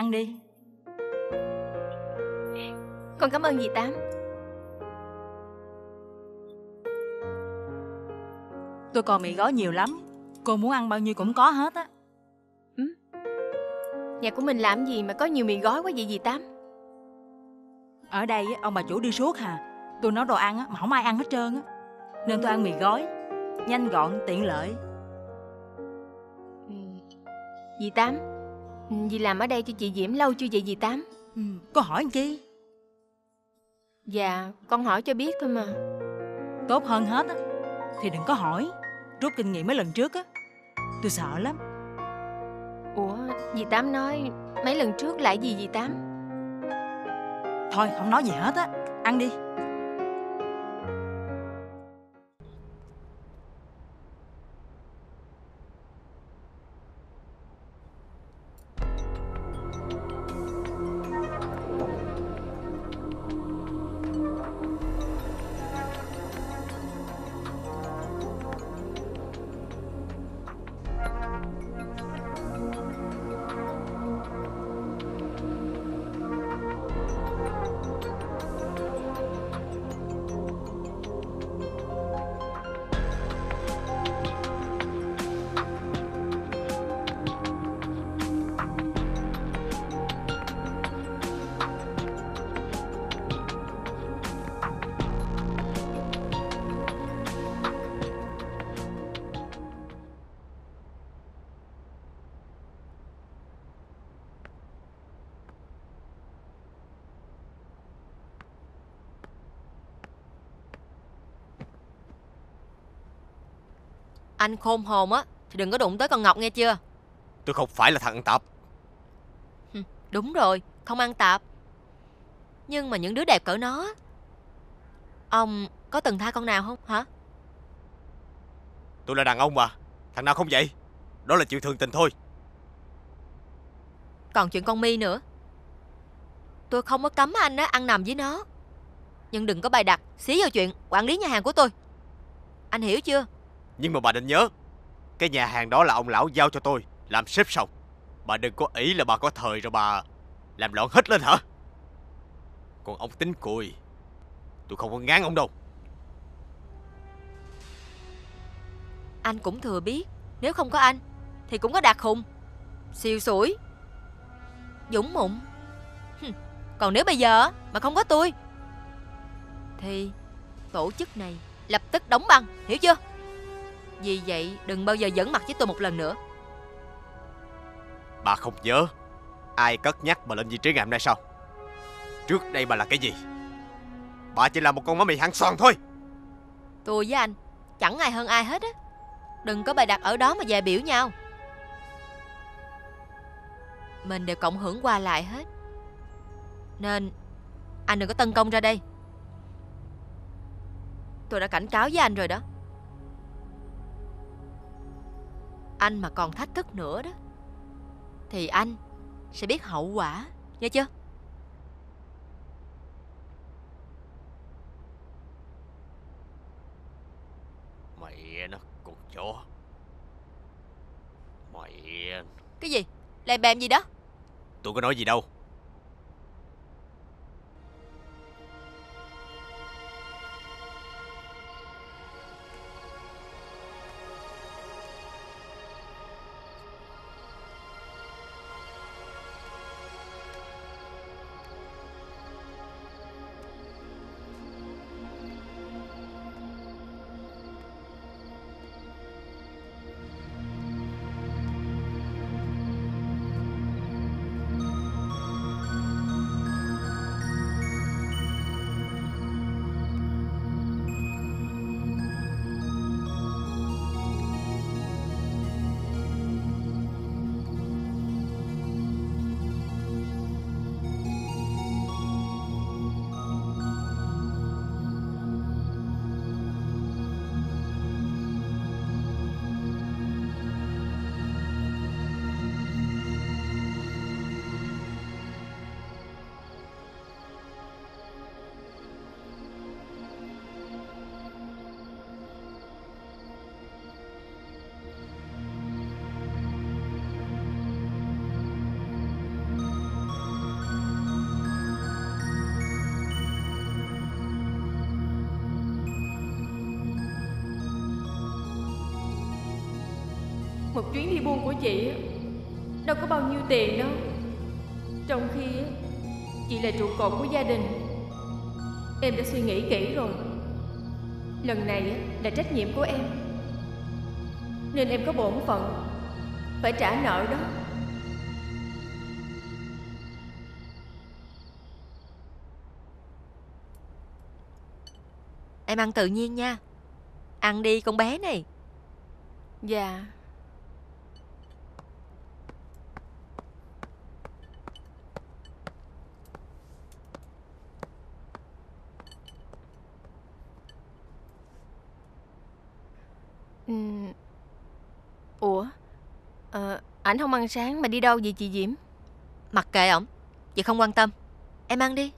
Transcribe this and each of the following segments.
ăn đi. Con cảm ơn dì Tám. Tôi còn mì gói nhiều lắm, cô muốn ăn bao nhiêu cũng có hết á. Nhà của mình làm gì mà có nhiều mì gói quá vậy dì Tám? Ở đây ông bà chủ đi suốt hà. Tôi nấu đồ ăn mà không ai ăn hết trơn á, nên tôi ăn mì gói, nhanh gọn tiện lợi. Dì Tám, dì làm ở đây cho chị Diễm lâu chưa vậy dì Tám? Có hỏi làm chi? Dạ, con hỏi cho biết thôi mà. Tốt hơn hết á thì đừng có hỏi, rút kinh nghiệm mấy lần trước á. Tôi sợ lắm. Ủa, dì Tám nói mấy lần trước lại gì dì Tám? Thôi không nói gì hết á, ăn đi. Anh khôn hồn á thì đừng có đụng tới con Ngọc nghe chưa? Tôi không phải là thằng ăn tạp. Đúng rồi, không ăn tạp. Nhưng mà những đứa đẹp cỡ nó, ông có từng tha con nào không hả? Tôi là đàn ông mà, thằng nào không vậy? Đó là chuyện thường tình thôi. Còn chuyện con My nữa, tôi không có cấm anh á ăn nằm với nó, nhưng đừng có bày đặt xí vào chuyện quản lý nhà hàng của tôi. Anh hiểu chưa? Nhưng mà bà nên nhớ, cái nhà hàng đó là ông lão giao cho tôi làm sếp xong. Bà đừng có ý là bà có thời rồi bà làm loạn hết lên hả? Còn ông tính cùi, tôi không có ngán ông đâu. Anh cũng thừa biết, nếu không có anh thì cũng có Đạt Hùng, Xìu Sủi, Dũng Mụn. Còn nếu bây giờ mà không có tôi thì tổ chức này lập tức đóng băng, hiểu chưa? Vì vậy đừng bao giờ giỡn mặt với tôi một lần nữa. Bà không nhớ ai cất nhắc bà lên vị trí ngày hôm nay sao? Trước đây bà là cái gì? Bà chỉ là một con má mì hăng xoàn thôi. Tôi với anh chẳng ai hơn ai hết á. Đừng có bày đặt ở đó mà dè biểu nhau. Mình đều cộng hưởng qua lại hết, nên anh đừng có tấn công ra đây. Tôi đã cảnh cáo với anh rồi đó. Anh mà còn thách thức nữa đó thì anh sẽ biết hậu quả, nghe chưa? Mẹ nó, con chó. Mẹ... Cái gì? Lèm bèm gì đó? Tôi có nói gì đâu. một chuyến đi buôn của chị đâu có bao nhiêu tiền đâu. Trong khi chị là trụ cột của gia đình. Em đã suy nghĩ kỹ rồi. Lần này là trách nhiệm của em, nên em có bổn phận phải trả nợ đó. Em ăn tự nhiên nha. Ăn đi con bé này. Dạ. Ủa, ảnh không ăn sáng mà đi đâu vậy chị Diễm? Mặc kệ ổng, chị không quan tâm. Em ăn đi.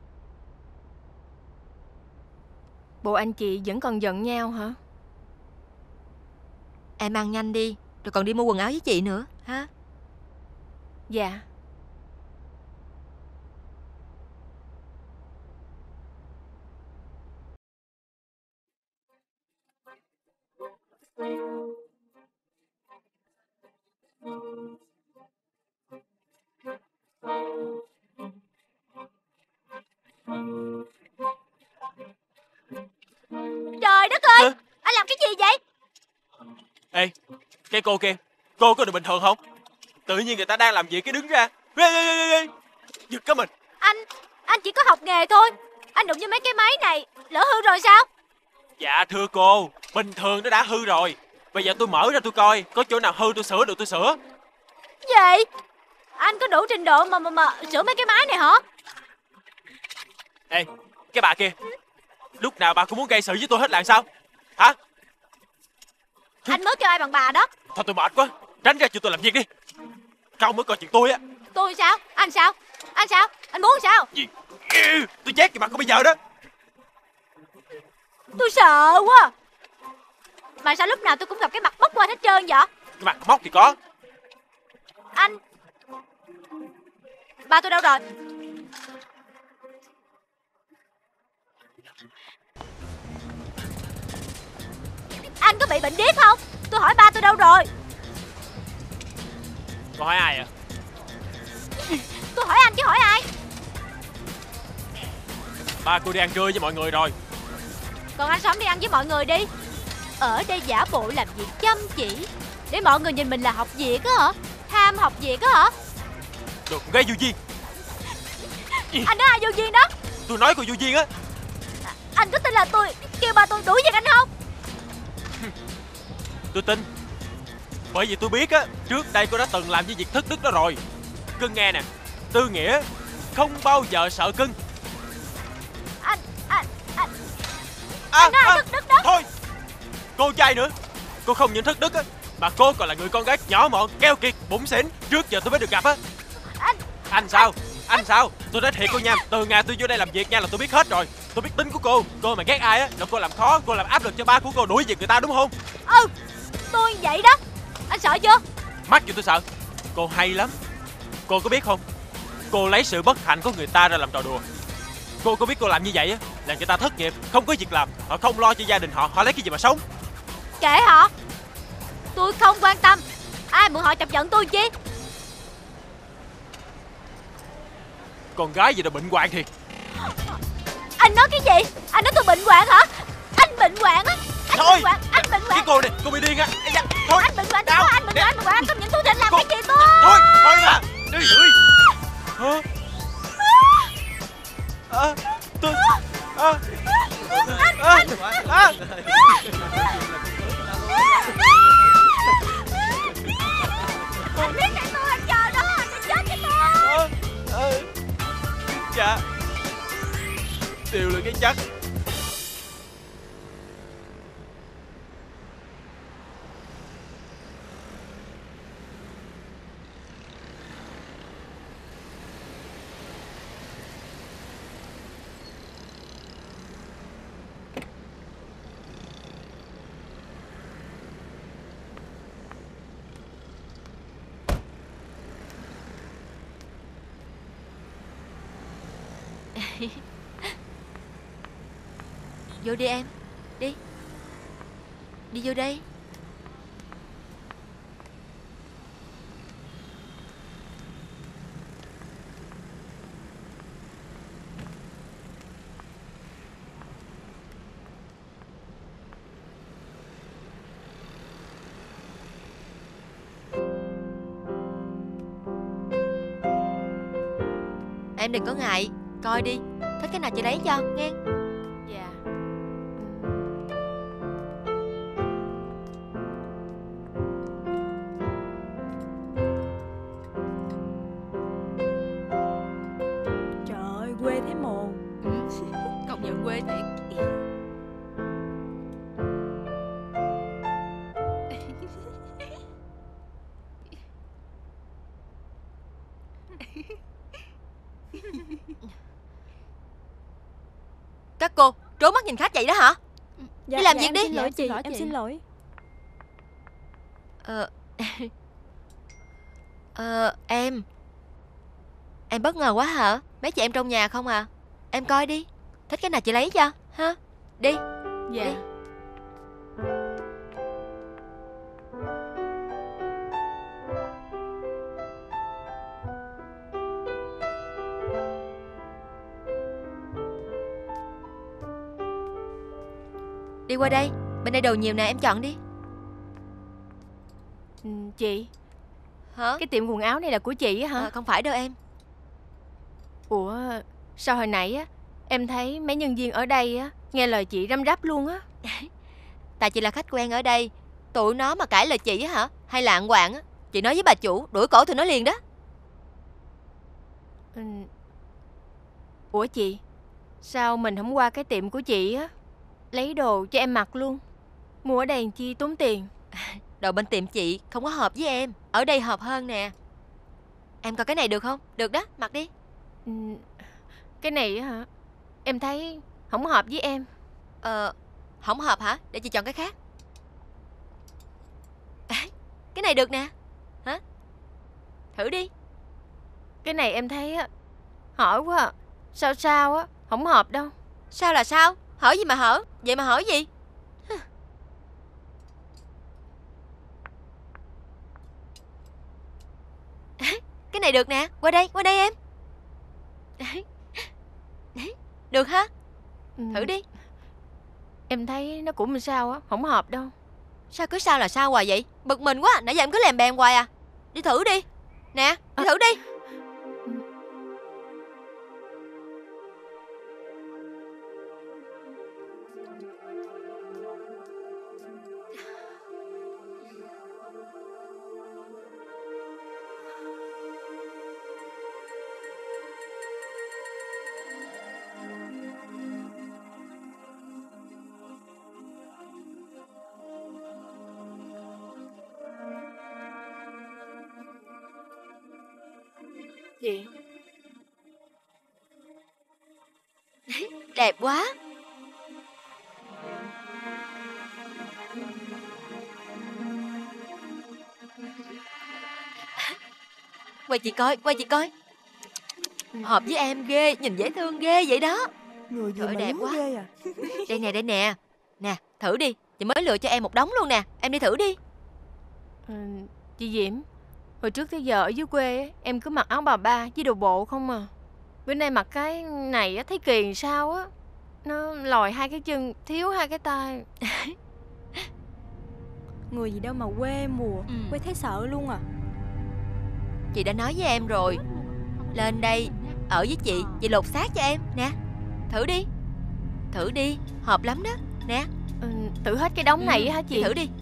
Bộ anh chị vẫn còn giận nhau hả? Em ăn nhanh đi, rồi còn đi mua quần áo với chị nữa ha. Dạ. Trời đất ơi, anh làm cái gì vậy? Ê, cái cô kia, cô có được bình thường không? Tự nhiên người ta đang làm việc cái đứng ra. Ê, giật cả mình. Anh chỉ có học nghề thôi. Anh đụng vô mấy cái máy này, lỡ hư rồi sao? Dạ thưa cô, bình thường nó đã hư rồi. Bây giờ tôi mở ra tôi coi, có chỗ nào hư tôi sửa được tôi sửa. Gì? Anh có đủ trình độ mà sửa mấy cái máy này hả? Ê, cái bà kia, lúc nào bà cũng muốn gây sự với tôi hết là sao? Hả? Anh mới kêu ai bằng bà đó. Thôi tôi mệt quá, tránh ra cho tôi làm việc đi. Cậu mới coi chuyện tôi á. Tôi sao? Anh sao? Anh sao? Anh muốn sao? Gì? Tôi chết cái bà có bây giờ đó. Tôi sợ quá. Mà sao lúc nào tôi cũng gặp cái mặt bốc qua hết trơn vậy? Cái mặt móc thì có. Anh... Ba tôi đâu rồi? Anh có bị bệnh điếc không? Tôi hỏi ba tôi đâu rồi? Cô hỏi ai à? Tôi hỏi anh chứ hỏi ai? Ba cô đi ăn trưa với mọi người rồi. Còn anh sống đi ăn với mọi người đi. Ở đây giả bộ làm việc chăm chỉ để mọi người nhìn mình là học việc á hả? Ham học việc á hả? Được con gái vô duyên. Anh nói ai vô duyên đó? Tôi nói cô vô duyên á. Anh có tin là tôi kêu ba tôi đuổi việc anh không? Tôi tin. Bởi vì tôi biết á, trước đây cô đã từng làm với việc thất đức đó rồi. Cưng nghe nè, Tư Nghĩa không bao giờ sợ cưng. Anh nói ai thất đức đó? Thôi, cô trai nữa. Cô không những thất đức á, mà cô còn là người con gái nhỏ mọn, keo kiệt, bủn xỉn. Trước giờ tôi mới được gặp á. Anh sao? Anh sao? Tôi nói thiệt cô nha, từ ngày tôi vô đây làm việc nha là tôi biết hết rồi. Tôi biết tính của cô. Cô mà ghét ai á là cô làm khó, cô làm áp lực cho ba của cô đuổi việc người ta đúng không? Ừ, tôi vậy đó. Anh sợ chưa? Mắc gì tôi sợ. Cô hay lắm. Cô có biết không, cô lấy sự bất hạnh của người ta ra làm trò đùa. Cô có biết cô làm như vậy á là người ta thất nghiệp, không có việc làm, họ không lo cho gia đình họ, họ lấy cái gì mà sống? Kệ họ. Tôi không quan tâm. Ai mượn họ chọc giận tôi chi? Con gái gì đâu bệnh hoạn thiệt. Anh nói cái gì? Anh nói tôi bệnh hoạn hả? Anh bệnh hoạn á? Anh Thôi, bệnh hoạn, anh bệnh cái hoạn. cô này, cô bị điên á. Thôi, Anh bệnh hoạn, tôi đau. nói anh bệnh hoạn, bệnh hoạn. Không những tôi định làm Cô- cái gì tôi. Thôi, thôi mà. Đi ơi. Hả? Tôi... Anh biết cái tôi anh chờ đó. Anh chết với tôi. Dạ. Đều là cái chắc. Vô đi em. Đi. Đi vô đây. Em đừng có ngại, coi đi, thích cái nào chị lấy cho nghe. Dạ. Trời ơi, quê thấy mồ. Công nhận quê thiệt. Các cô trốn mắt nhìn khách vậy đó hả? Dạ, Đi làm dạ, việc em đi. Xin lỗi Dạ, chị, xin lỗi em chị. xin lỗi. Em bất ngờ quá hả? Mấy chị em trong nhà không à? Em coi đi, thích cái nào chị lấy cho ha. Đi. Dạ. Đi. Đi qua đây, bên đây đồ nhiều nè, em chọn đi. Chị, Hả? cái tiệm quần áo này là của chị á hả? Không phải đâu em. Ủa, sao hồi nãy á em thấy mấy nhân viên ở đây á nghe lời chị răm rắp luôn á. Tại chị là khách quen ở đây, tụi nó mà cãi lời chị á hả? Hay lạng quạng á, chị nói với bà chủ đuổi cổ tụi nó liền đó. Ủa chị, sao mình không qua cái tiệm của chị á lấy đồ cho em mặc luôn? Mua ở đây làm chi tốn tiền. Đồ bên tiệm chị không có hợp với em, ở đây hợp hơn nè. Em coi cái này được không? Được đó, mặc đi. Cái này á hả? Em thấy không hợp với em. Không hợp hả? Để chị chọn cái khác. Cái này được nè. Hả? Thử đi. Cái này em thấy á hỏi quá à. Sao sao á, không hợp đâu. Sao là sao? Hở gì mà hở? Vậy mà hở gì? Cái này được nè. Qua đây em. Được hả? Thử đi. Em thấy nó cũng sao á, không hợp đâu. Sao cứ sao là sao hoài vậy? Bực mình quá, nãy giờ em cứ lèm bèm hoài à. Đi thử đi. Nè, đi thử đi. Chị, Đẹp quá. Quay chị coi, quay chị coi. Hợp với em ghê, nhìn dễ thương ghê vậy đó. Người gì Trời ơi, mà đẹp đúng quá. ghê à. Đây nè. Nè, thử đi. Chị mới lựa cho em một đống luôn nè. Em đi thử đi. chị Diễm, hồi trước tới giờ ở dưới quê á, em cứ mặc áo bà ba với đồ bộ không à. Bữa nay mặc cái này á thấy kỳ làm sao á. Nó lòi hai cái chân, thiếu hai cái tay. Người gì đâu mà quê mùa. Quê thấy sợ luôn à. Chị đã nói với em rồi. Lên đây, ở với chị lột xác cho em. Nè, thử đi. Thử đi, hợp lắm đó. Nè. Thử hết cái đống này á hả chị? Thử đi.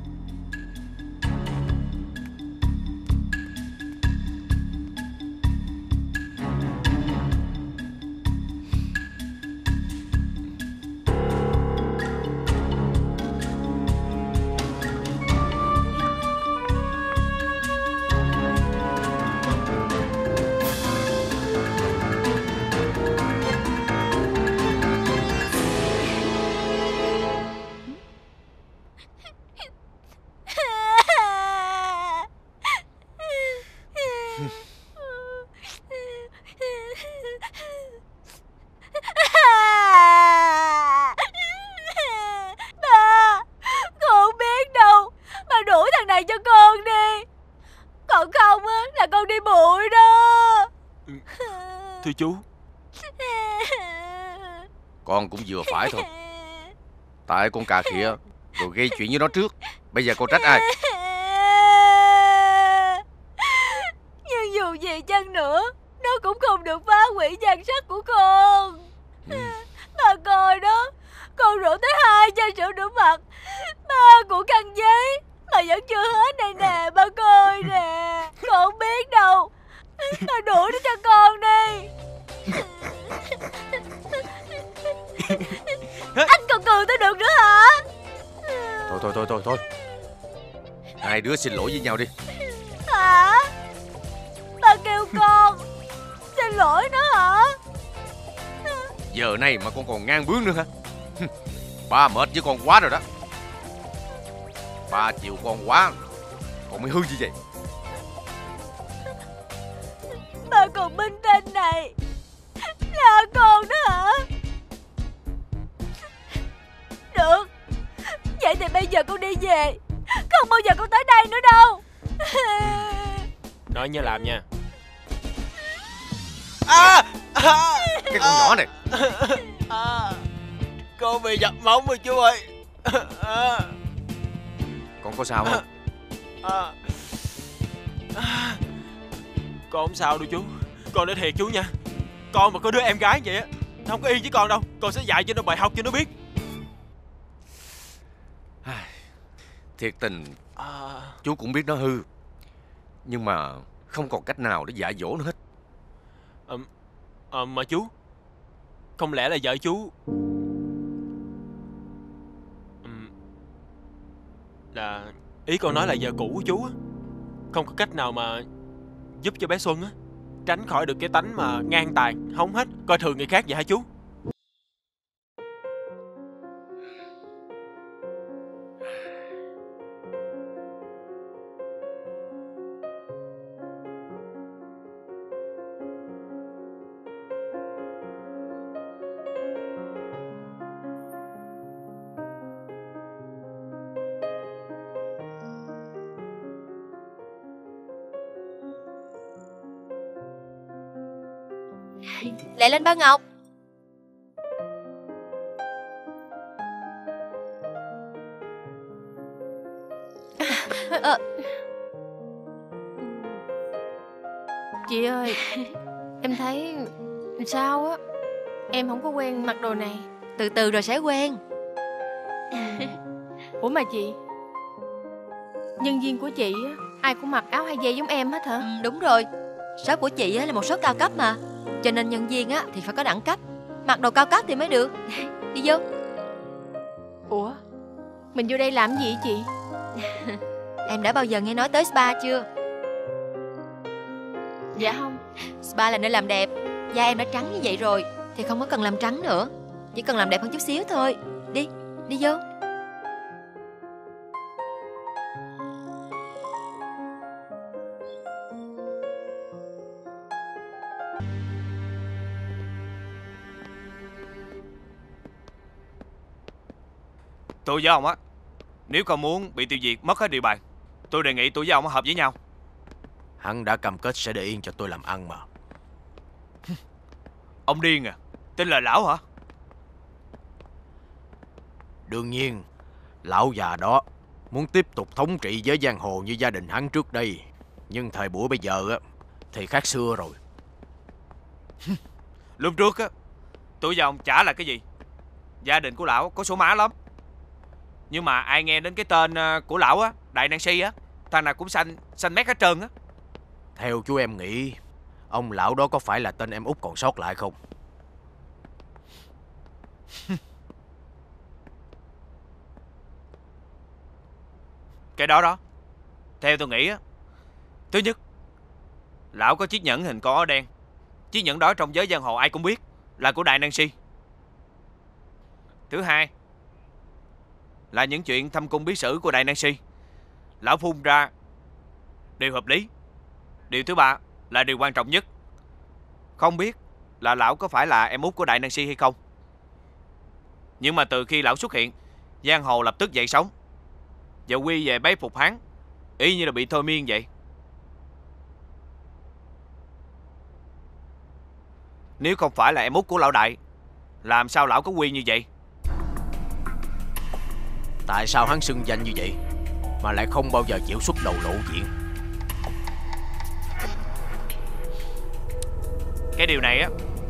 Ba, con không biết đâu. Ba đuổi thằng này cho con đi. Còn không á là con đi bụi đó. Thưa chú, Con cũng vừa phải thôi. Tại con cà khịa rồi gây chuyện với nó trước. Bây giờ con trách ai? Nhưng dù gì chăng nữa, nó cũng không được phá hủy hủy nhan sắc của con. Ba coi đó, con rửa tới 2 chai sữa rửa mặt, 3 của khăn giấy mà vẫn chưa hết đây nè. Ba coi nè, con không biết đâu. Ba đuổi nó cho con đi. Anh còn cười tôi được nữa hả? Thôi. Hai đứa xin lỗi với nhau đi. Hả? Ba kêu con xin lỗi nó hả? Giờ này mà con còn ngang bướng nữa hả? Ba mệt với con quá rồi đó. Ba chịu con quá, con mới hư như vậy. Ba còn minh tên này là con đó hả? Được, vậy thì bây giờ con đi về, không bao giờ con tới đây nữa đâu. Nói nhớ làm nha. Cái con nhỏ này. Con bị dập móng rồi chú ơi. Con có sao không? Con không sao đâu chú. Con nói thiệt chú nha. Con mà có đứa em gái vậy á, nó không có yên với con đâu. Con sẽ dạy cho nó bài học cho nó biết. Thiệt tình chú cũng biết nó hư, nhưng mà không còn cách nào để dạy dỗ nó hết. Mà chú, không lẽ là vợ chú là... Ý con nói là vợ cũ của chú á, không có cách nào mà giúp cho bé Xuân á tránh khỏi được cái tánh mà ngang tàn, hống hết, coi thường người khác vậy hả chú? Lại lên ba Ngọc. Chị ơi, em thấy sao á, em không có quen mặc đồ này. Từ từ rồi sẽ quen. Ủa mà chị, nhân viên của chị á, ai cũng mặc áo 2 dây giống em hết hả? Đúng rồi, shop của chị á là một shop cao cấp mà, cho nên nhân viên á thì phải có đẳng cấp, mặc đồ cao cấp thì mới được. Đi vô. Ủa, mình vô đây làm gì vậy chị? Em đã bao giờ nghe nói tới spa chưa? Dạ không. Spa là nơi làm đẹp. Da em đã trắng như vậy rồi thì không có cần làm trắng nữa, chỉ cần làm đẹp hơn chút xíu thôi. Đi, đi vô. Tôi với ông á, nếu con muốn bị tiêu diệt mất hết địa bàn, tôi đề nghị tôi với ông hợp với nhau. Hắn đã cam kết sẽ để yên cho tôi làm ăn mà. Ông điên à? Tên là lão hả? Đương nhiên, lão già đó muốn tiếp tục thống trị giới giang hồ như gia đình hắn trước đây. Nhưng thời buổi bây giờ á thì khác xưa rồi. Lúc trước á, tôi và ông chả là cái gì. Gia đình của lão có số má lắm. Nhưng mà ai nghe đến cái tên của lão á, Đại Năng Si á, thằng nào cũng xanh mét hết trơn á. Theo chú em nghĩ, ông lão đó có phải là tên em út còn sót lại không? Cái đó theo tôi nghĩ á, thứ nhất, lão có chiếc nhẫn hình con ó đen. Chiếc nhẫn đó trong giới giang hồ ai cũng biết là của Đại Năng Si. Thứ hai là những chuyện thâm cung bí sử của Đại Năng Si, lão phun ra đều hợp lý. Điều thứ ba là điều quan trọng nhất, không biết là lão có phải là em út của Đại Năng Si hay không. Nhưng mà từ khi lão xuất hiện, giang hồ lập tức dậy sóng và quy về bái phục hắn, y như là bị thôi miên vậy. Nếu không phải là em út của lão Đại, làm sao lão có quy như vậy? Tại sao hắn xưng danh như vậy mà lại không bao giờ chịu xuất đầu lộ diện? Cái điều này á,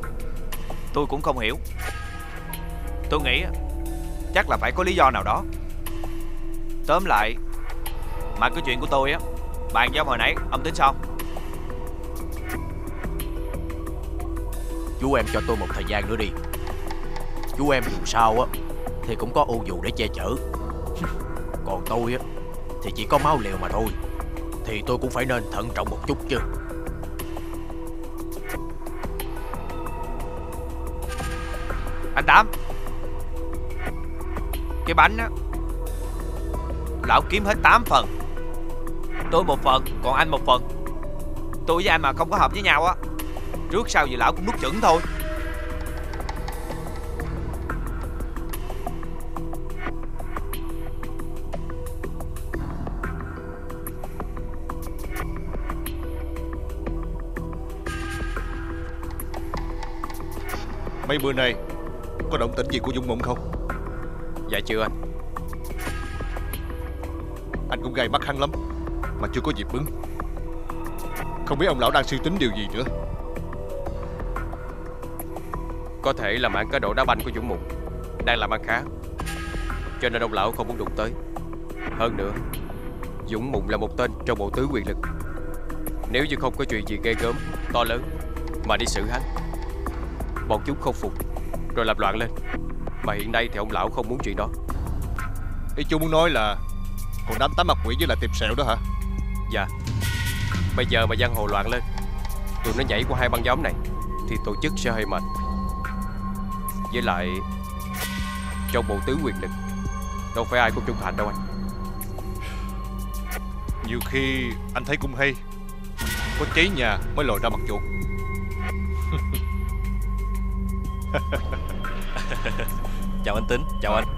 tôi cũng không hiểu. Tôi nghĩ chắc là phải có lý do nào đó. Tóm lại, mà cái chuyện của tôi á, bàn giao hồi nãy, ông tính sao? Chú em cho tôi một thời gian nữa đi. Chú em dù sao á thì cũng có ô dù để che chở. Còn tôi á thì chỉ có máu liều mà thôi. Thì tôi cũng phải nên thận trọng một chút chứ. Anh Tám, cái bánh á, lão kiếm hết 8 phần. Tôi 1 phần, còn anh 1 phần. Tôi với anh mà không có hợp với nhau á, trước sau gì lão cũng nuốt chửng thôi. Mấy bữa nay có động tĩnh gì của Dũng Mụn không? Dạ chưa anh. Anh cũng gay mắt hắn lắm mà chưa có dịp bứng. Không biết ông lão đang suy tính điều gì nữa. Có thể là mảng cá độ đá banh của Dũng Mụn đang làm ăn khá, cho nên ông lão không muốn đụng tới. Hơn nữa, Dũng Mụn là một tên trong bộ tứ quyền lực. Nếu như không có chuyện gì ghê gớm, to lớn mà đi xử hắn, bọn chúng không phục rồi làm loạn lên. Mà hiện nay thì ông lão không muốn chuyện đó. Ý chú muốn nói là còn đám tám mặt quỷ với lại tiệp sẹo đó hả? Dạ. Bây giờ mà giang hồ loạn lên, tụi nó nhảy qua 2 băng nhóm này thì tổ chức sẽ hơi mệt. Với lại trong bộ tứ quyền lực đâu phải ai cũng trung thành đâu anh. Nhiều khi anh thấy cũng hay, có cháy nhà mới lòi ra mặt chuột. Chào anh Tính. Chào anh.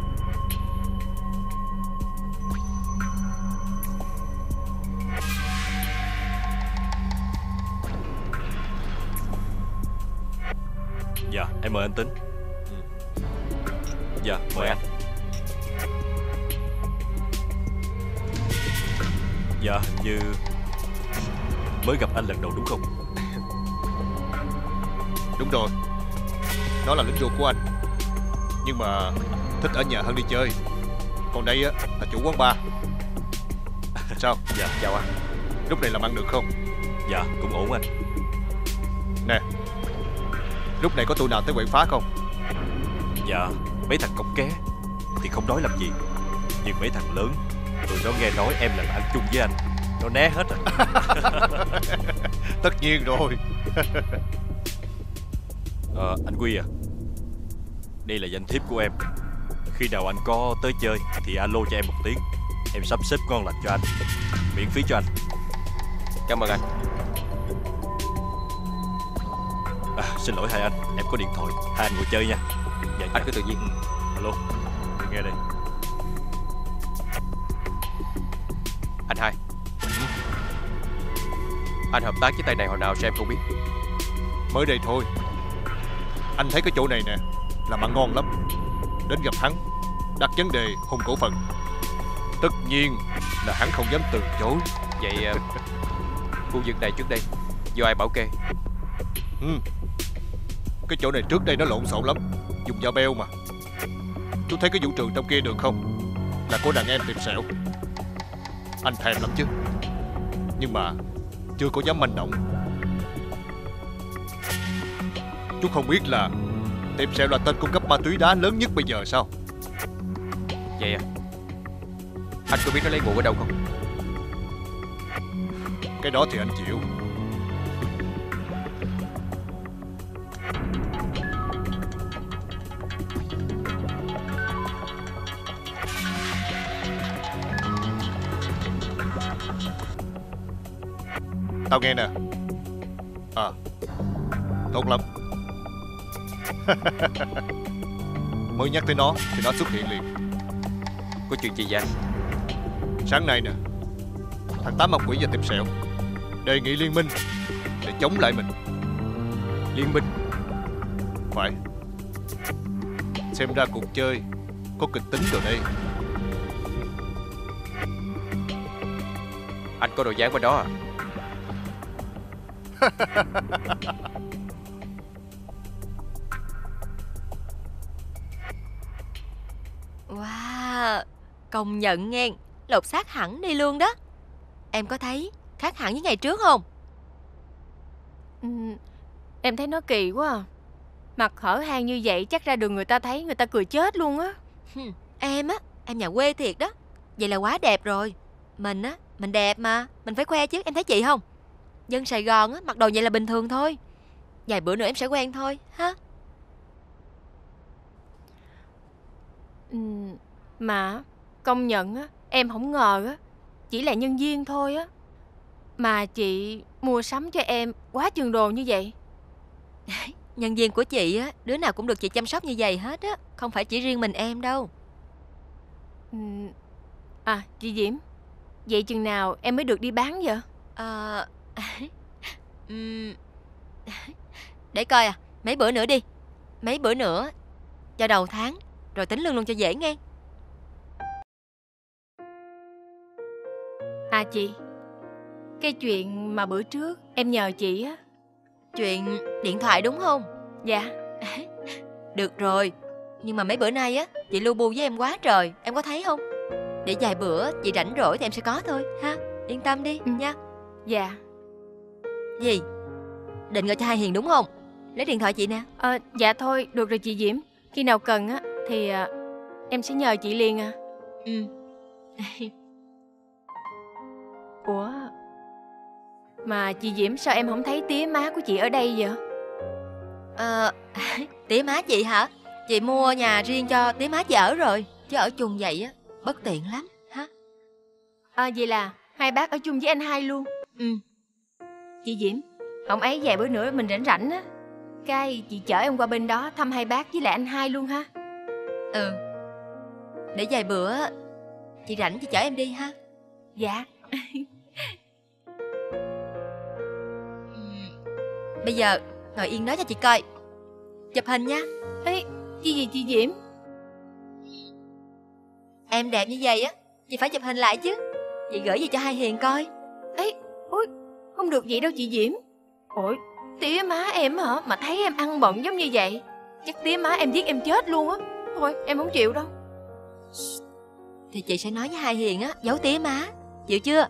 Dạ, em mời anh Tính. Dạ, mời anh. Dạ, hình như mới gặp anh lần đầu đúng không? Đúng rồi, nó là lính ruột của anh, nhưng mà thích ở nhà hơn đi chơi. Còn đây á là chủ quán bar. Sao? Dạ, chào anh. Lúc này làm ăn được không? Dạ, cũng ổn anh. Nè, lúc này có tụi nào tới quậy phá không? Dạ, mấy thằng cọc ké thì không nói làm gì, nhưng mấy thằng lớn tụi nó nghe nói em là ăn chung với anh, nó né hết rồi. Tất nhiên rồi. Anh Quy à, đây là danh thiếp của em. Khi nào anh có tới chơi thì alo cho em một tiếng, em sắp xếp ngon lành cho anh, miễn phí cho anh. Cảm ơn anh. Xin lỗi hai anh, em có điện thoại, hai anh ngồi chơi nha. Dạ, anh cứ tự nhiên. Alo, tôi nghe đây. Anh hai, anh hợp tác với tay này hồi nào sao em không biết? Mới đây thôi. Anh thấy cái chỗ này nè làm ăn ngon lắm, đến gặp hắn đặt vấn đề hùng cổ phần, tất nhiên là hắn không dám từ chối. Vậy khu vực này trước đây do ai bảo kê? Cái chỗ này trước đây nó lộn xộn lắm, dùng dao beo mà. Chú thấy cái vũ trường trong kia được không? Là của đàn em tiệp sẹo. Anh thèm lắm chứ, nhưng mà chưa có dám manh động. Chú không biết là tiệp sẹo là tên cung cấp ma túy đá lớn nhất bây giờ sao? Vậy à? Anh có biết nó lấy nguồn ở đâu không? Cái đó thì anh chịu. Tao nghe nè. Tốt lắm. Mới nhắc tới nó thì nó xuất hiện liền. Có chuyện gì vậy anh? Sáng nay nè, thằng Tám mặt quỷ và tiệp sẹo đề nghị liên minh để chống lại mình. Liên minh? Phải. Xem ra cuộc chơi có kịch tính rồi đây. Anh có đồ dáng bên đó à? Wow, công nhận nghe, lột xác hẳn đi luôn đó. Em có thấy khác hẳn với ngày trước không? Em thấy nó kỳ quá à. Mặt hở hang như vậy chắc ra đường người ta thấy người ta cười chết luôn á. Em á, em nhà quê thiệt đó. Vậy là quá đẹp rồi. Mình á, mình đẹp mà, mình phải khoe chứ, em thấy chị không? Dân Sài Gòn á, mặc đồ vậy là bình thường thôi. Vài bữa nữa em sẽ quen thôi, ha? Mà công nhận á, em không ngờ á, chỉ là nhân viên thôi á, mà chị mua sắm cho em quá chừng đồ như vậy. Nhân viên của chị á, đứa nào cũng được chị chăm sóc như vậy hết á. Không phải chỉ riêng mình em đâu. À, chị Diễm, vậy chừng nào em mới được đi bán vậy? Để coi mấy bữa nữa đi. Mấy bữa nữa cho đầu tháng, rồi tính lương luôn cho dễ nghe. À chị, cái chuyện mà bữa trước em nhờ chị á. Chuyện điện thoại đúng không? Dạ. Được rồi, nhưng mà mấy bữa nay á, chị lu bu với em quá trời, em có thấy không? Để vài bữa chị rảnh rỗi thì em sẽ có thôi, ha? Yên tâm đi, nha. Dạ. Gì? Định gọi cho Hai Hiền đúng không? Lấy điện thoại chị nè. Dạ thôi, được rồi chị Diễm. Khi nào cần á, thì em sẽ nhờ chị liền à. Ủa, mà chị Diễm sao em không thấy tía má của chị ở đây vậy? Tía má chị hả? Chị mua nhà riêng cho tía má chị ở rồi. Chứ ở chung vậy á, bất tiện lắm, ha? Vậy là hai bác ở chung với anh Hai luôn? Chị Diễm, ông ấy vài bữa nữa mình rảnh rảnh á, cái chị chở em qua bên đó thăm hai bác với lại anh Hai luôn ha. Để vài bữa chị rảnh chị chở em đi ha. Dạ. Bây giờ ngồi yên đó cho chị coi. Chụp hình nha. Ê, chi gì chị Diễm? Em đẹp như vậy á, chị phải chụp hình lại chứ. Chị gửi gì cho Hai Hiền coi. Ê, ôi, không được vậy đâu chị Diễm. Ôi, tía má em hả? Mà thấy em ăn bận giống như vậy, chắc tía má em giết em chết luôn á. Thôi, em không chịu đâu. Thì chị sẽ nói với Hai Hiền á, giấu tía má. Chịu chưa?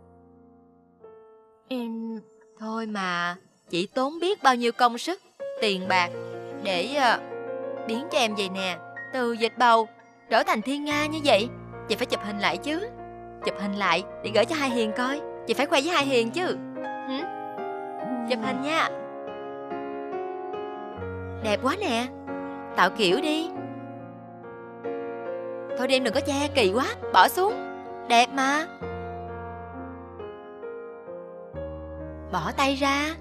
Em... Thôi mà, chị tốn biết bao nhiêu công sức, tiền bạc để biến cho em vậy nè, từ dịch bầu trở thành thiên nga như vậy. Chị phải chụp hình lại chứ. Chụp hình lại để gửi cho Hai Hiền coi. Chị phải khoe với Hai Hiền chứ. Chụp hình nha. Đẹp quá nè. Tạo kiểu đi. Thôi đi em đừng có che, kỳ quá. Bỏ xuống. Đẹp mà. Bỏ tay ra.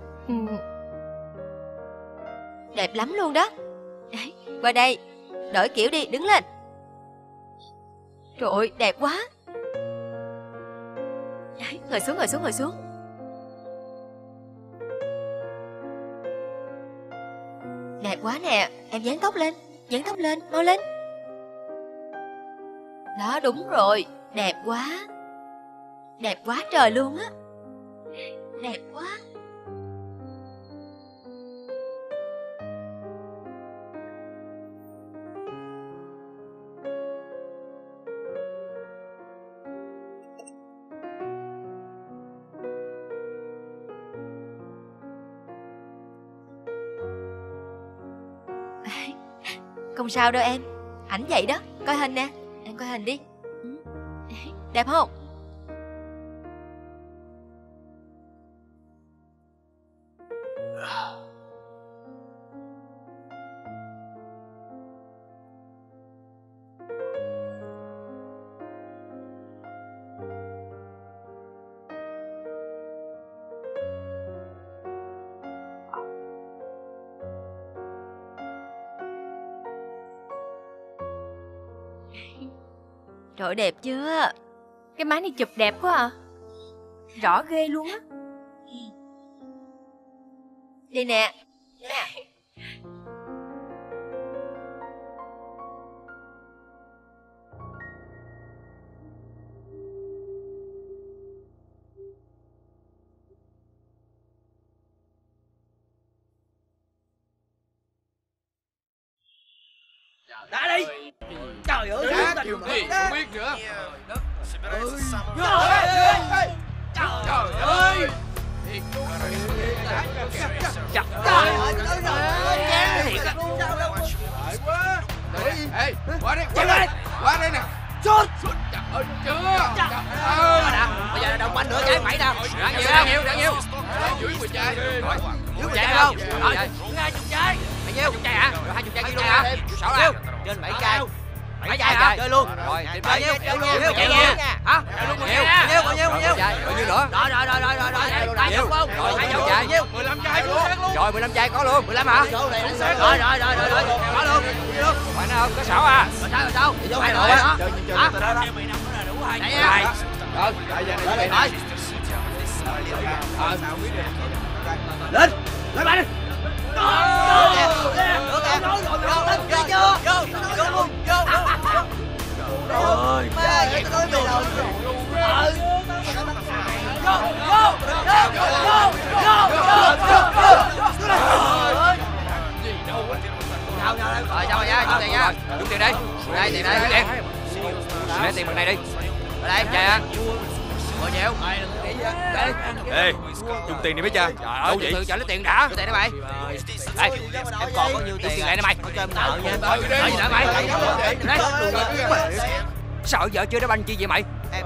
Đẹp lắm luôn đó. Qua đây, đổi kiểu đi, đứng lên. Trời ơi, đẹp quá. Ngồi xuống, ngồi xuống, ngồi xuống. Đẹp quá nè, em dán tóc lên, mau lên. Đó, đúng rồi, đẹp quá trời luôn á. Đẹp quá. Không sao đâu em. Ảnh vậy đó. Coi hình nè. Em coi hình đi. Đẹp không? Trời ơi, đẹp chưa? Cái máy này chụp đẹp quá à. Rõ ghê luôn á. Đi nè. Ra đi. Trời Trời ơi, Kiểu gì không biết nữa. Trời ơi. Chặt Trời ơi, ơi, thiệt á. Ê, qua đây, qua đây nè. Sút. Trời ơi, chưa. Bây giờ là đồng banh nữa trái mày nè. Đáng nhiều. Dưới 10 chai. Dưới 10 chai không? Rồi, 20 chai. Bao nhiêu? 20 chai hả? Rồi 20 chai kia luôn hả? 6 đâu? Trên 7 chai. 7 chai hả? Chơi luôn. Rồi, tìm bao nhiêu? Bao nhiêu nha? Hả? Bao nhiêu nữa? Bao nhiêu không? Rồi 20 chai. 15 chai luôn. Rồi 15 chai có luôn. 15 hả? Rồi. Có luôn. Phải không? Có 6 à? Rồi sao? Vô 2 nữa hả? Hả? Đấy nha. Rồi. Lên bạn đi. Rồi sao rồi nha, chung tiền nha. Chung tiền đi. Đây tiền đây, tiền. Lấy tiền bằng này đi. Ở đây chạy hả? 10 triệu. Ê, chung tiền đi mấy cha. Đâu vậy? Tự trả lấy tiền đã. Đưa tiền đó mày. Đây, em còn có nhiêu tiền này nè mày. Cho em nợ nha. Nợ gì nợ mày? Đây. Sợ vợ chưa đá banh chi vậy mày? Em.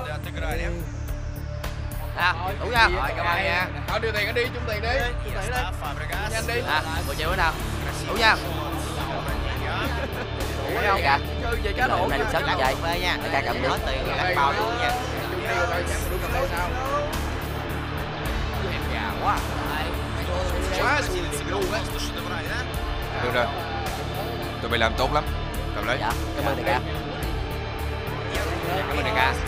À, đủ nha. Rồi, cảm ơn nha. Thôi đưa tiền đi, chung tiền đi. Nhanh đi. À, 10 triệu nữa nào. Đủ nha. Đủ không? Kìa. Chơi về cá độ. Hôm nay được 6 chai. Nha. Để ca cầm hết tiền là bao luôn nha. Em già quá. Quá xui luôn á. Được rồi. Tụi mày làm tốt lắm. Cầm lấy. Dạ, cảm ơn đại ca. Cảm ơn đại ca.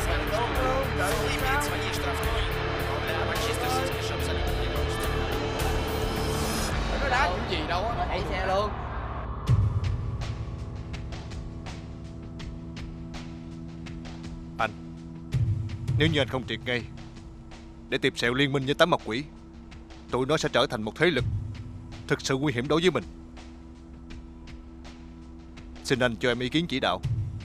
Nó đá chuyện gì đâu á. Đẩy xe luôn. Anh, nếu như anh không triệt ngay để tìm sẹo liên minh với tám mặt quỷ, tụi nó sẽ trở thành một thế lực thực sự nguy hiểm đối với mình. Xin anh cho em ý kiến chỉ đạo.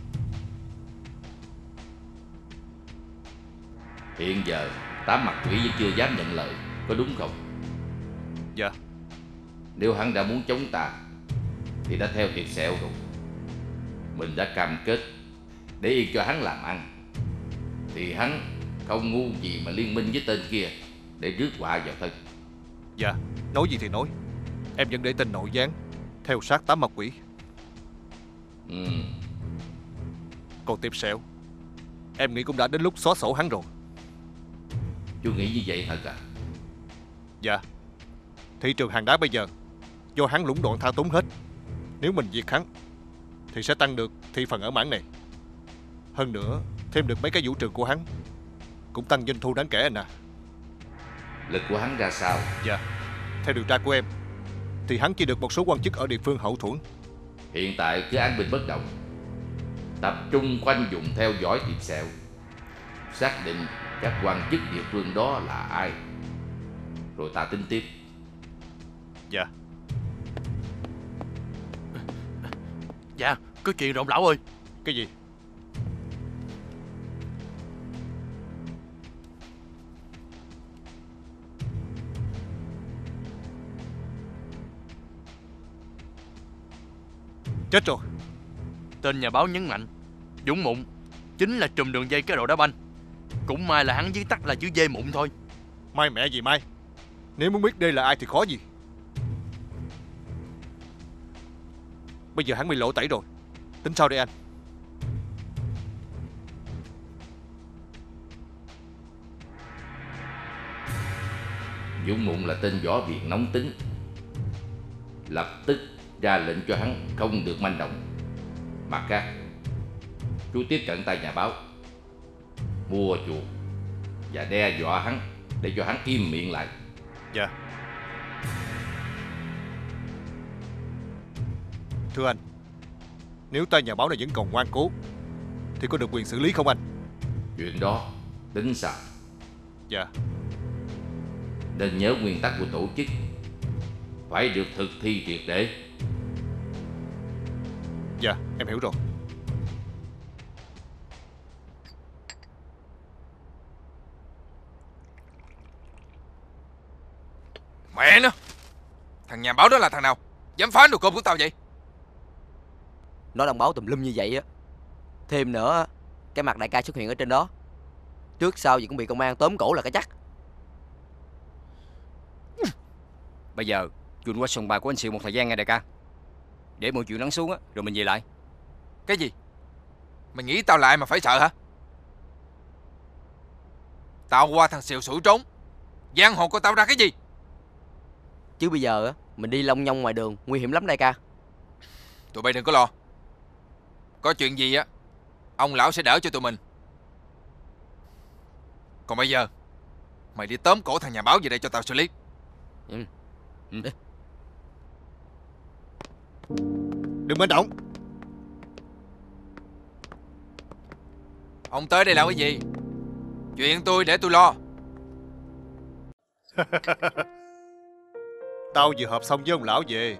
Hiện giờ tám mặt quỷ vẫn chưa dám nhận lời, có đúng không? Dạ. Nếu hắn đã muốn chống ta thì đã theo thiệt sẹo rồi. Mình đã cam kết để yên cho hắn làm ăn, thì hắn không ngu gì mà liên minh với tên kia để rước họa vào thân. Dạ, nói gì thì nói, em vẫn để tên nội gián theo sát tám mặt quỷ. Còn Tiệp Sẹo, em nghĩ cũng đã đến lúc xóa sổ hắn rồi. Chú nghĩ như vậy thật à? Dạ. Thị trường hàng đá bây giờ do hắn lũng đoạn thao túng hết. Nếu mình diệt hắn thì sẽ tăng được thị phần ở mảng này. Hơn nữa, thêm được mấy cái vũ trường của hắn cũng tăng doanh thu đáng kể anh à. Lực của hắn ra sao? Dạ, theo điều tra của em thì hắn chỉ được một số quan chức ở địa phương hậu thuẫn. Hiện tại cứ án binh bất động, tập trung khoanh vùng theo dõi Tiệp Sẹo, xác định các quan chức địa phương đó là ai, rồi ta tính tiếp. Dạ. Dạ, có chuyện rồi ông lão ơi. Cái gì? Chết rồi. Tên nhà báo nhấn mạnh Dũng Mụn chính là trùm đường dây cá độ đá banh. Cũng may là hắn viết tắt là chữ D Mụn thôi. Mai mẹ gì mai. Nếu muốn biết đây là ai thì khó gì. Bây giờ hắn bị lộ tẩy rồi. Tính sao đây anh? Dũng Mụn là tên võ viện nóng tính, lập tức ra lệnh cho hắn không được manh động. Mặt khác, chú tiếp cận tay nhà báo, mua chuộc và đe dọa hắn để cho hắn im miệng lại. Dạ. Thưa anh, nếu tay nhà báo này vẫn còn ngoan cố thì có được quyền xử lý không anh? Chuyện đó tính sao? Dạ. Nên nhớ nguyên tắc của tổ chức phải được thực thi triệt để. Dạ, em hiểu rồi. Mẹ nó, thằng nhà báo đó là thằng nào? Dám phá đồ cơm của tao vậy? Nó đăng báo tùm lum như vậy á. Thêm nữa, cái mặt đại ca xuất hiện ở trên đó, trước sau gì cũng bị công an tóm cổ là cái chắc. Bây giờ Jun qua sòng bài của anh Siêu một thời gian nghe đại ca, để mọi chuyện lắng xuống á, rồi mình về lại. Cái gì? Mày nghĩ tao là ai mà phải sợ hả? Tao qua thằng Xìu sủi trốn, giang hồ của tao ra cái gì? Chứ bây giờ á, mình đi long nhong ngoài đường nguy hiểm lắm đại ca. Tụi bay đừng có lo. Có chuyện gì á, ông lão sẽ đỡ cho tụi mình. Còn bây giờ mày đi tóm cổ thằng nhà báo về đây cho tao xử lý. Đừng manh động. Ông tới đây làm cái gì? Chuyện tôi để tôi lo. Tao vừa họp xong với ông lão về.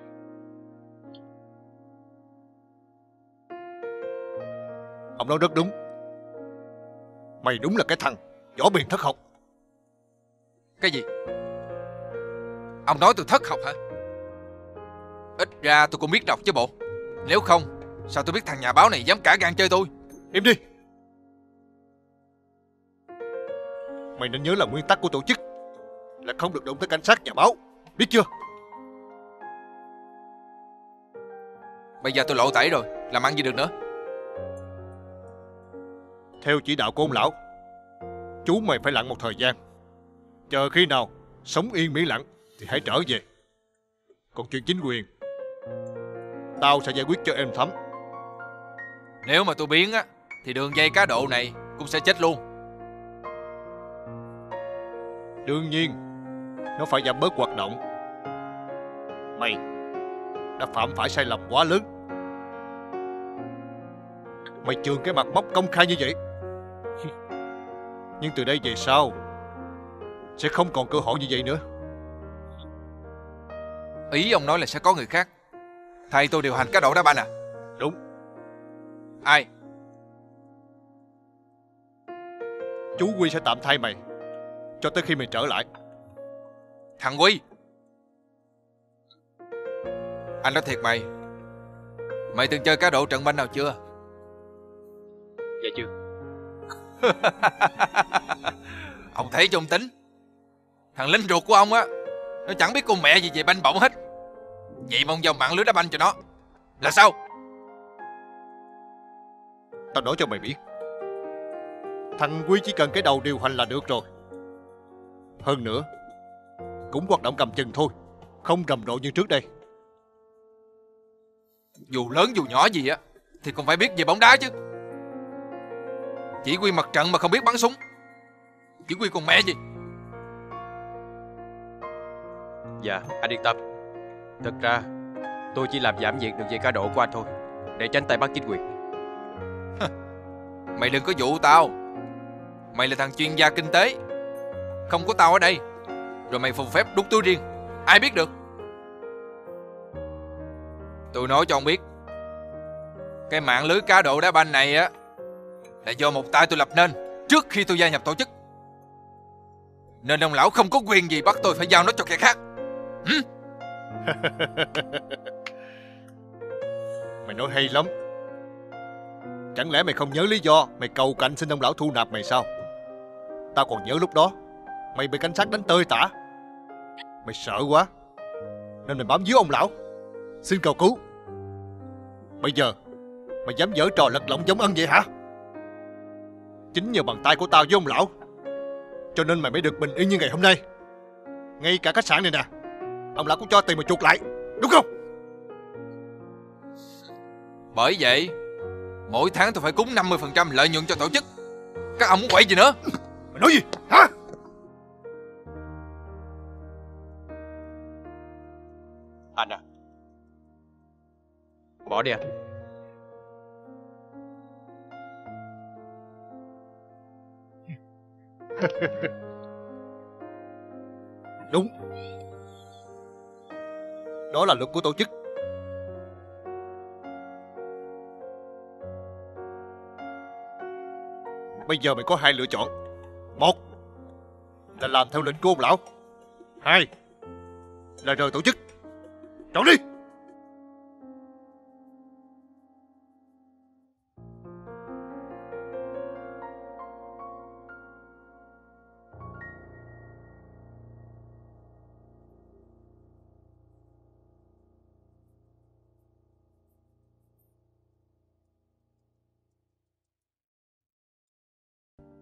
Ông nói rất đúng. Mày đúng là cái thằng võ biền thất học. Cái gì? Ông nói tôi thất học hả? Ít ra tôi cũng biết đọc chứ bộ. Nếu không, sao tôi biết thằng nhà báo này dám cả gan chơi tôi? Im đi. Mày nên nhớ là nguyên tắc của tổ chức là không được động tới cảnh sát, nhà báo, biết chưa? Bây giờ tôi lộ tẩy rồi, làm ăn gì được nữa. Theo chỉ đạo của ông lão, chú mày phải lặn một thời gian. Chờ khi nào sống yên miễn lặng thì hãy trở về. Còn chuyện chính quyền, tao sẽ giải quyết cho êm thấm. Nếu mà tôi biến á, thì đường dây cá độ này cũng sẽ chết luôn. Đương nhiên, nó phải giảm bớt hoạt động. Mày đã phạm phải sai lầm quá lớn. Mày chườn cái mặt móc công khai như vậy. Nhưng từ đây về sau sẽ không còn cơ hội như vậy nữa. Ý ông nói là sẽ có người khác thay tôi điều hành cá độ đá banh à? Đúng. Ai? Chú Quy sẽ tạm thay mày cho tới khi mày trở lại. Thằng Quy, anh nói thiệt mày từng chơi cá độ trận banh nào chưa? Dạ chưa. Ông thấy cho ông tính. Thằng lính ruột của ông á, nó chẳng biết con mẹ gì về banh bổng hết. Vậy mà ông vào mạng lưới đá banh cho nó là sao? Tao nói cho mày biết, thằng Quy chỉ cần cái đầu điều hành là được rồi. Hơn nữa, cũng hoạt động cầm chừng thôi, không rầm rộ như trước đây. Dù lớn dù nhỏ gì á thì còn phải biết về bóng đá chứ. Chỉ huy mặt trận mà không biết bắn súng, chỉ huy con mẹ gì. Dạ, anh yên tâm. Thật ra tôi chỉ làm giảm nhiệt đường dây cá độ của anh thôi, để tránh tay bắt chính quyền. Mày đừng có dụ tao. Mày là thằng chuyên gia kinh tế, không có tao ở đây rồi mày phù phép đút túi riêng, ai biết được. Tôi nói cho ông biết, cái mạng lưới cá độ đá banh này á là do một tay tôi lập nên trước khi tôi gia nhập tổ chức, nên ông lão không có quyền gì bắt tôi phải giao nó cho kẻ khác. Mày nói hay lắm. Chẳng lẽ mày không nhớ lý do mày cầu cạnh xin ông lão thu nạp mày sao? Tao còn nhớ lúc đó mày bị cảnh sát đánh tơi tả. Mày sợ quá nên mày bám víu ông lão xin cầu cứu. Bây giờ mày dám giở trò lật lọng giống ân vậy hả? Chính nhờ bàn tay của tao với ông lão cho nên mày mới được bình yên như ngày hôm nay. Ngay cả khách sạn này nè, ông lão cũng cho tiền mà chuộc lại, đúng không? Bởi vậy mỗi tháng tôi phải cúng 50% lợi nhuận cho tổ chức. Các ông muốn quậy gì nữa? Mày nói gì hả? Anh à, bỏ đi anh. Đúng, đó là luật của tổ chức. Bây giờ mày có hai lựa chọn. Một là làm theo lệnh của ông lão. Hai là rời tổ chức. Trốn đi.